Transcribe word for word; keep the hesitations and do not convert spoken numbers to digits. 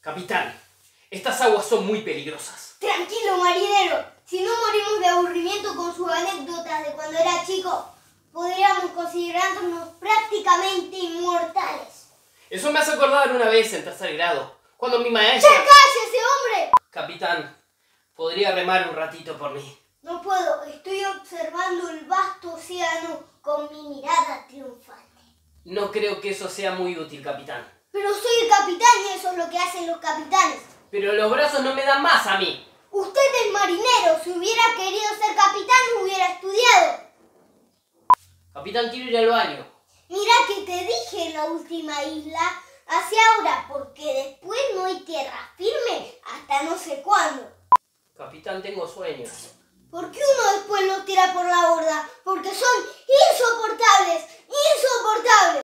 Capitán, estas aguas son muy peligrosas. Tranquilo, marinero. Si no morimos de aburrimiento con sus anécdotas de cuando era chico, podríamos considerarnos prácticamente inmortales. Eso me hace acordar una vez en tercer grado, cuando mi maestra... ¡Ya cállese, hombre! Capitán, ¿podría remar un ratito por mí? No puedo, estoy observando el vasto océano con mi mirada triunfante. No creo que eso sea muy útil, capitán. Pero soy el capitán y eso es lo que hacen los capitanes. Pero los brazos no me dan más a mí. Usted es marinero, si hubiera querido ser capitán hubiera estudiado. Capitán, quiero ir al baño. Mira que te dije en la última isla, hacia ahora, porque después no hay tierra firme hasta no sé cuándo. Capitán, tengo sueño. ¿Por qué uno después los tira por la borda? Porque son insoportables, insoportables.